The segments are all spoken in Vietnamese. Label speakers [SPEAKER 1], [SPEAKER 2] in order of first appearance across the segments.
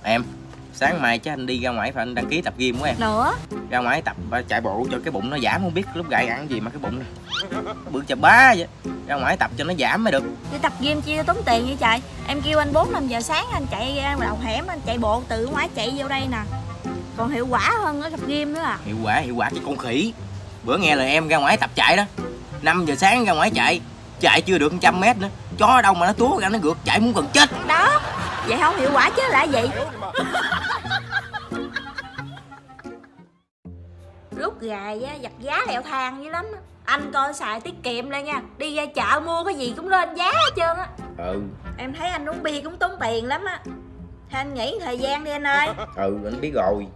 [SPEAKER 1] Em, sáng mai chắc anh đi ra ngoài phải anh đăng ký tập gym của em.
[SPEAKER 2] Nữa?
[SPEAKER 1] Ra ngoài tập chạy bộ cho cái bụng nó giảm, không biết lúc gầy ăn gì mà cái bụng này bự chà bá vậy. Ra ngoài tập cho nó giảm mới được.
[SPEAKER 2] Đi tập gym chia tốn tiền vậy trời. Em kêu anh 4-5 giờ sáng anh chạy ra đầu hẻm, anh chạy bộ từ ngoài chạy vô đây nè. Còn hiệu quả hơn ở tập gym nữa à.
[SPEAKER 1] Hiệu quả cái con khỉ. Bữa nghe lời em ra ngoài tập chạy đó, 5 giờ sáng ra ngoài chạy chưa được 100 mét nữa, chó đâu mà nó túa ra nó gượt chạy muốn gần chết.
[SPEAKER 2] Đó, vậy không hiệu quả chứ là gì. Lúc gài á, giặt giá leo thang dữ lắm. Anh coi xài tiết kiệm lên nha. Đi ra chợ mua cái gì cũng lên giá hết trơn á. Em thấy anh uống bia cũng tốn tiền lắm á. Thôi anh nghỉ thời gian đi anh ơi.
[SPEAKER 1] Anh biết rồi.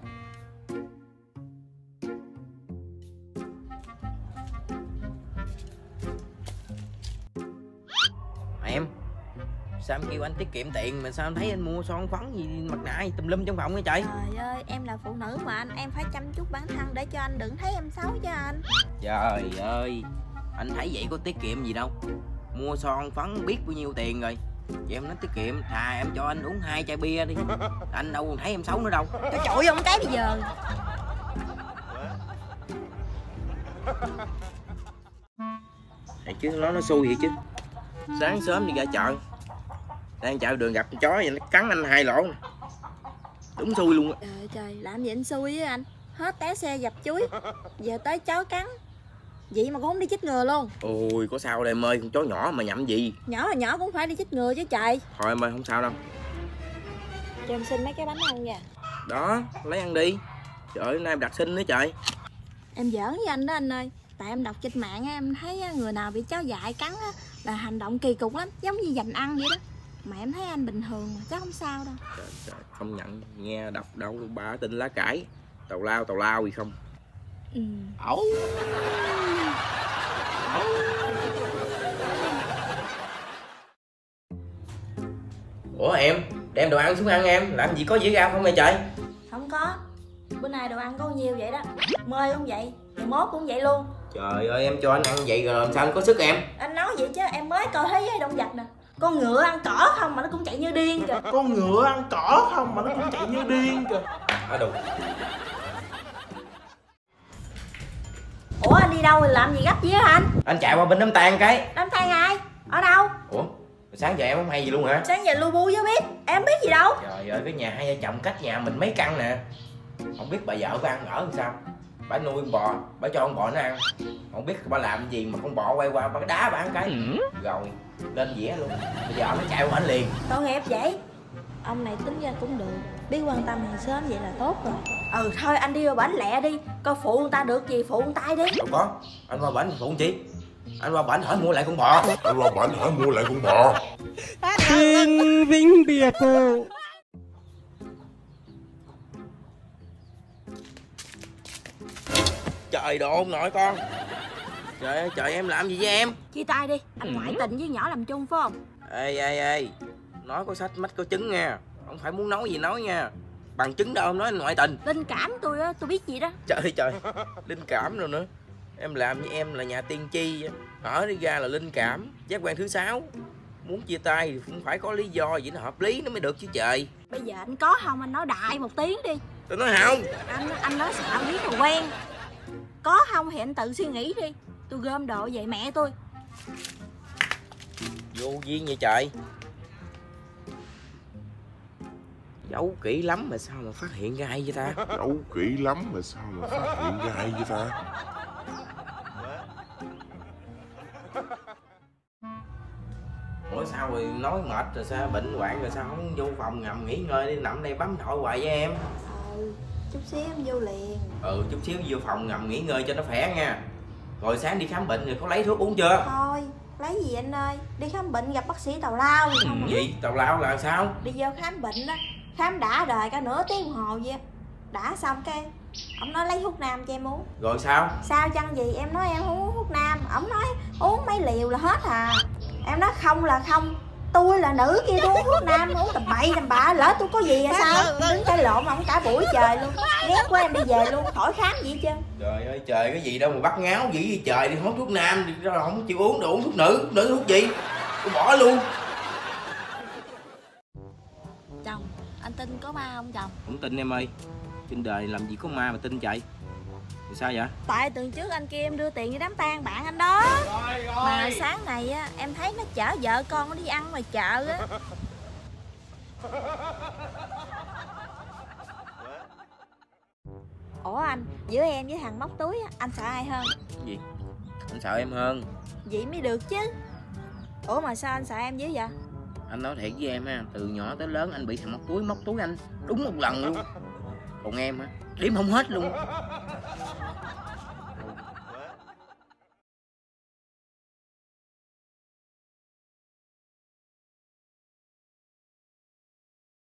[SPEAKER 1] Em, sao em kêu anh tiết kiệm tiền mà sao em thấy anh mua son phấn gì mặt nạ gì tùm lum trong phòng vậy trời?
[SPEAKER 2] Trời ơi, em là phụ nữ mà anh, em phải chăm chút bản thân để cho anh đừng thấy em xấu chứ anh.
[SPEAKER 1] Trời ơi, anh thấy vậy có tiết kiệm gì đâu. Mua son phấn biết bao nhiêu tiền rồi. Vậy em nói tiết kiệm, thà em cho anh uống 2 chai bia đi. Anh đâu còn thấy em xấu nữa đâu.
[SPEAKER 2] Cái chổi ông cái bây giờ.
[SPEAKER 1] Thiệt chứ nó xui vậy chứ. Sáng sớm đi ra chợ, đang chợ đường gặp con chó vậy nó cắn anh 2 lỗ. Đúng xui luôn á.
[SPEAKER 2] Trời trời, làm gì anh xui với anh. Hết té xe dập chuối, giờ tới chó cắn. Vậy mà cũng không đi chích ngừa luôn.
[SPEAKER 1] Ôi có sao đây em ơi, con chó nhỏ mà nhậm gì.
[SPEAKER 2] Nhỏ là nhỏ cũng phải đi chích ngừa chứ trời.
[SPEAKER 1] Thôi em ơi, không sao đâu.
[SPEAKER 2] Cho em xin mấy cái bánh ăn nha.
[SPEAKER 1] Đó, lấy ăn đi. Trời ơi, hôm nay em đặt xin nữa trời.
[SPEAKER 2] Em giỡn với anh đó anh ơi. Tại em đọc trên mạng em thấy người nào bị chó dại cắn là hành động kỳ cục lắm, giống như giành ăn vậy đó. Mà em thấy anh bình thường mà chắc không sao đâu.
[SPEAKER 1] Trời, không nhận, nghe đọc đâu ba tin lá cải. Tào lao gì không. Ẩu. Ủa em, đem đồ ăn xuống ăn em, làm gì có dĩa rau không vậy trời?
[SPEAKER 2] Không có, bữa nay đồ ăn có nhiêu vậy đó. Mời cũng vậy, ngày mốt cũng vậy luôn.
[SPEAKER 1] Trời ơi em cho anh ăn vậy rồi làm sao anh có sức em?
[SPEAKER 2] Anh nói vậy chứ em mới coi thấy động vật nè. Con ngựa ăn cỏ không mà nó cũng chạy như điên kìa.
[SPEAKER 3] Con ngựa ăn cỏ không mà nó cũng chạy như điên kìa.
[SPEAKER 1] Đủ.
[SPEAKER 2] Ủa anh đi đâu làm gì gấp gì á anh?
[SPEAKER 1] Anh chạy qua bên đám tang cái.
[SPEAKER 2] Đám tang ai? Ở đâu?
[SPEAKER 1] Ủa, sáng giờ em không hay gì luôn hả?
[SPEAKER 2] Sáng giờ lu bu chứ biết, em biết gì đâu.
[SPEAKER 1] Trời ơi, cái nhà hai vợ chồng cách nhà mình mấy căn nè. Không biết bà vợ bà ăn ở làm sao. Bà nuôi con bò, bà cho con bò nó ăn. Không biết bà làm gì mà con bò quay qua bà đá bà ăn cái. Rồi, lên dĩa luôn. Bây giờ nó chạy qua ảnh liền.
[SPEAKER 2] Tội nghiệp vậy. Ông này tính ra cũng được, biết quan tâm hàng xóm vậy là tốt rồi. Thôi anh đi vào bển lẹ đi, coi phụ người ta được gì phụ người ta đi.
[SPEAKER 1] Đâu có, anh qua bển phụ chi? Anh qua bển hỏi mua lại con bò.
[SPEAKER 3] Xin vĩnh biệt cô.
[SPEAKER 1] Trời đồ ông nội con. Trời ơi trời, em làm gì với em?
[SPEAKER 2] Chia tay đi, anh ngoại tình với nhỏ làm chung phải không?
[SPEAKER 1] Ê, nói có sách mách có chứng nha. Không phải muốn nói gì nói nha. Bằng chứng đâu em nói anh ngoại tình.
[SPEAKER 2] Linh cảm tôi á, tôi biết gì đó.
[SPEAKER 1] Trời, linh cảm rồi nữa. Em làm với em là nhà tiên tri. Ở đi ra là linh cảm, giác quan thứ 6. Muốn chia tay thì cũng phải có lý do gì nó hợp lý nó mới được chứ trời.
[SPEAKER 2] Bây giờ anh có không anh nói đại một tiếng đi.
[SPEAKER 1] Tôi nói không.
[SPEAKER 2] Anh nói xạo biết là quen. Có không thì anh tự suy nghĩ đi. Tôi gom đồ về mẹ tôi.
[SPEAKER 1] Vô duyên vậy trời. Giấu kỹ lắm mà sao mà phát hiện ra hay vậy ta? Ủa sao rồi nói mệt rồi sao bệnh hoạn rồi sao không vô phòng ngầm nghỉ ngơi đi, nằm đây bấm điện thoại hoài với em?
[SPEAKER 2] Chút xíu em vô liền.
[SPEAKER 1] Chút xíu vô phòng ngầm nghỉ ngơi cho nó khỏe nha. Rồi sáng đi khám bệnh rồi có lấy thuốc uống chưa?
[SPEAKER 2] Thôi lấy gì anh ơi, đi khám bệnh gặp bác sĩ tào lao gì không?
[SPEAKER 1] Gì tào lao là sao?
[SPEAKER 2] Đi vô khám bệnh đó, khám đã đời cả nửa tiếng đồng hồ vậy. Đã xong cái ông nói lấy thuốc nam cho em uống.
[SPEAKER 1] Rồi sao?
[SPEAKER 2] Sao chăng gì, em nói em không uống thuốc nam, ổng nói uống mấy liều là hết à. Em nói không là không, tôi là nữ kia tôi uống thuốc nam uống tầm bậy tầm bạ, lỡ tôi có gì là sao? Đứng cãi lộn ổng cả buổi trời luôn, ghét quá em đi về luôn, khỏi khám gì hết trơn.
[SPEAKER 1] Trời ơi trời, cái gì đâu mà bắt ngáo dữ vậy trời, đi hút thuốc nam đi rồi không chịu uống, đồ uống thuốc nữ thuốc gì tôi bỏ luôn.
[SPEAKER 2] Chồng chồng. Anh tin có ma không chồng?
[SPEAKER 1] Không tin em ơi. Trên đời làm gì có ma mà tin chạy. Thì sao vậy?
[SPEAKER 2] Tại tuần trước anh kia em đưa tiền đi đám tang bạn anh đó. Mà sáng này á, em thấy nó chở vợ con nó đi ăn ngoài chợ á. Ủa anh, giữa em với thằng móc túi á, anh sợ ai hơn?
[SPEAKER 1] Gì? Anh sợ em hơn.
[SPEAKER 2] Vậy mới được chứ. Ủa mà sao anh sợ em dữ vậy?
[SPEAKER 1] Anh nói thiệt với em ha, từ nhỏ tới lớn anh bị thằng móc túi anh đúng một lần luôn. Còn em á, đếm không hết luôn.